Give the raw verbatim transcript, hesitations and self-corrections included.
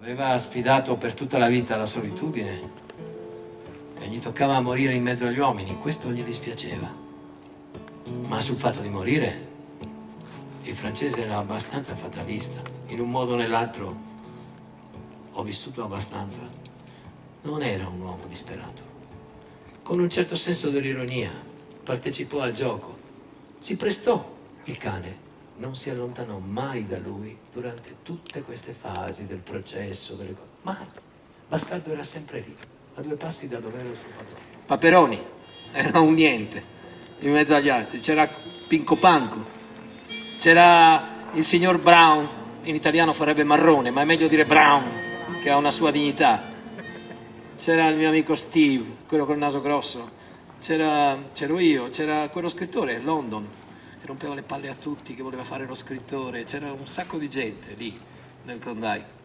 Aveva sfidato per tutta la vita la solitudine e gli toccava morire in mezzo agli uomini, questo gli dispiaceva. Ma sul fatto di morire il francese era abbastanza fatalista. In un modo o nell'altro ho vissuto abbastanza. Non era un uomo disperato. Con un certo senso dell'ironia partecipò al gioco. Si prestò. Il cane non si allontanò mai da lui durante tutte queste fasi del processo, delle cose. Mai. Bastardo era sempre lì, a due passi da dove era il suo padrone. Paperoni era un niente in mezzo agli altri. C'era Pinco Panco, c'era il signor Brown, in italiano farebbe Marrone, ma è meglio dire Brown, che ha una sua dignità. C'era il mio amico Steve, quello col naso grosso, c'ero io, c'era quello scrittore, London, che rompeva le palle a tutti, che voleva fare lo scrittore, c'era un sacco di gente lì nel Klondike.